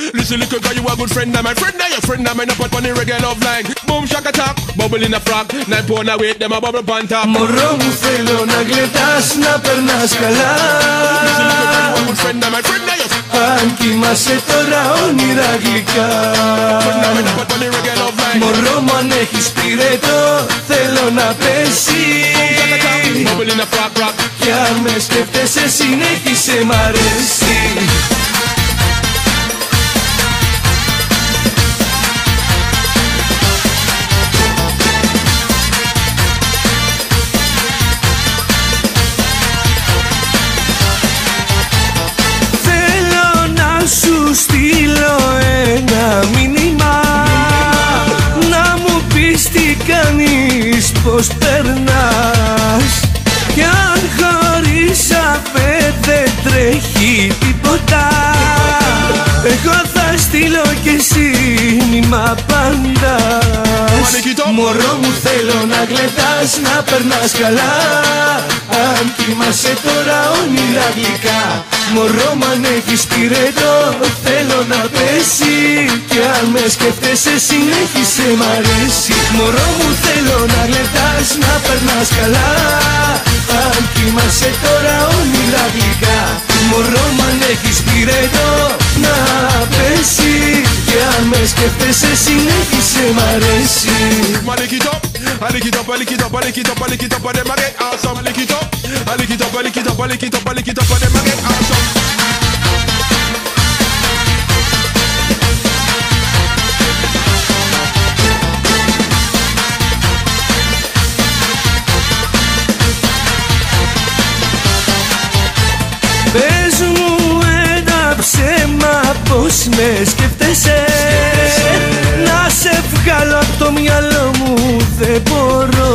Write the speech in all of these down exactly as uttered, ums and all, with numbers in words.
Listen, little girl, you a good friend of my friend of your friend of mine up on the reggae love line. Boom, shaka talk, bubble in a frog. Nine pound a weight, them a bubble pan top. Μωρό μου θέλω να γλεντάς, να περνάς καλά. Listen, little girl, you a good friend of my friend of your Αν κοιμάσαι τώρα όνειρα γλυκά. friend of mine up on the reggae love line. Μωρό μου αν έχεις πυρετό, θέλω να πέσεις. Shaka talk, bubble in a frog, rock. Κι αν με σκέφτεσαι συνέχισε μ' αρέσει. Σου στείλω ένα μήνυμα, να μου πεις τι κάνεις, πως περνάς. Κι αν χωρίσαμε δεν τρέχει τίποτα, εγώ θα στείλω και σύνυμα πάντα. Μωρό μου θέλω να γλεντάς, να περνάς καλά. Αν κοιμάσαι τώρα όνειρα γλυκά. Μωρό μου αν έχεις πυρετό, θέλω να πέσει. Κι αν με σκέφτεσαι συνέχισε μ' αρέσει. Μωρό μου θέλω να γλεντάς, να περνάς καλά. Αν κοιμάσαι τώρα όνειρα γλυκά. Μωρό μου αν έχεις πυρετό, να πέσει. Κι αν με σκέφτεσαι συνέχισε μ' αρέσει. I lick it up, I lick it up, I lick it up, I lick it up, I lick it up, and them I get awesome. I lick it up, I lick it up, I lick it up, I lick it up, I lick it up, and them I get awesome. Πες μου ένα ψέμα, πως με σκέφτεσαι. Να σε βγάλω απ' το μυαλό μου δεν μπορώ.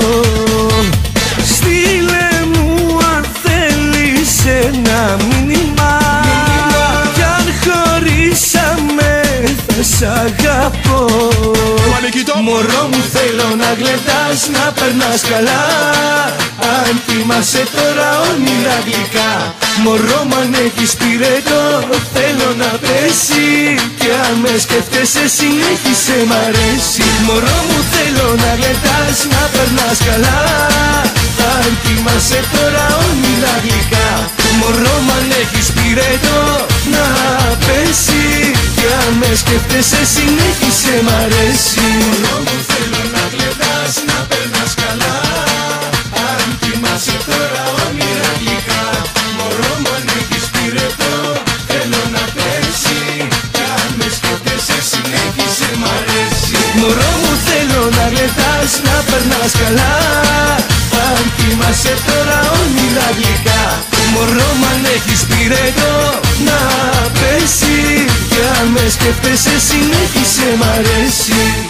Στείλε μου αν θέλεις ένα μήνυμα. Κι αν χωρίσαμε θα σ' αγαπώ. Μωρό μου θέλω να γλεντάς, να περνάς καλά. Αν κοιμάσαι τώρα όνειρα γλυκά. Μωρό μου αν έχεις πυρετό, θέλω να πέσει. Κι αν με σκέφτεσαι συνέχισε μ' αρέσει. Μωρό μου θέλω να γλεντάς, να περνάς καλά. Αν κοιμάσαι τώρα όνειρα γλυκά. Μωρό μου αν έχεις πυρετό, να πέσει. Κι αν με σκέφτεσαι συνέχισε μ' αρέσει. Μωρό μου θέλω να γλεντάς, να περνάς καλά. Αν κοιμάσαι τώρα όνειρα γλυκά. Μωρό μου αν έχεις πυρετό, θέλω να πέσει. Κι αν με σκέφτεσαι συνέχισε μ' αρέσει. Μωρό μου θέλω να γλεντάς, να περνάς καλά. Αν κοιμάσαι τώρα όνειρα γλυκά. Μωρό μου αν έχεις πυρετό, να πέσει. Κι αν με σκέφτεσαι συνέχισε μ' αρέσει.